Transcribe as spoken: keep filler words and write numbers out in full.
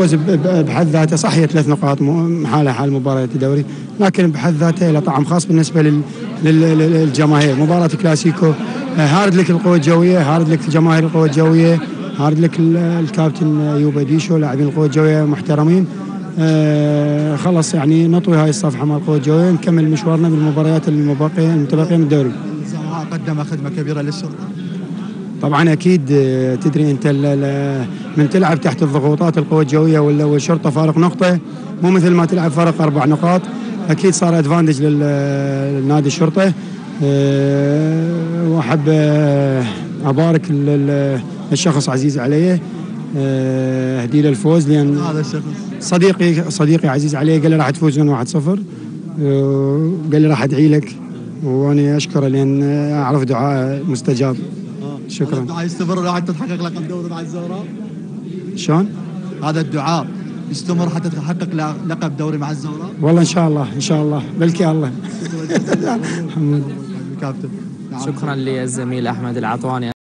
الفوز بحد ذاته صحيح ثلاث نقاط حالها حال مباراة الدوري، لكن بحد ذاته له طعم خاص بالنسبة للجماهير. مباراة كلاسيكو هارد لك القوة الجوية، هارد لك جماهير القوة الجوية، هارد لك الكابتن يوبا ديشو، لاعبين القوة الجوية محترمين. آه خلص يعني نطوي هاي الصفحة مع القوة الجوية، نكمل مشوارنا بالمباريات المتبقية المتبقية من الدوري. قدم خدمة كبيرة للشرطة. طبعا اكيد تدري انت من تلعب تحت الضغوطات القوة الجوية والشرطة فارق نقطة، مو مثل ما تلعب فرق اربع نقاط. اكيد صار ادفانتج للنادي الشرطة. أه واحب ابارك للشخص عزيز علي، اهدي له الفوز، لان هذا الشخص صديقي صديقي عزيز علي. قال لي راح تفوزون واحد صفر، قال لي راح ادعي لك، وانا اشكره لان اعرف دعاء مستجاب. شكرا. هذا الدعاء يستمر حتى تحقق لقب دوري مع الزهراء؟ شلون؟ هذا الدعاء يستمر حتى تحقق لقب دوري مع الزهراء؟ والله ان شاء الله ان شاء الله، بلكي الله. شكرا شكرا للزميل احمد العطواني.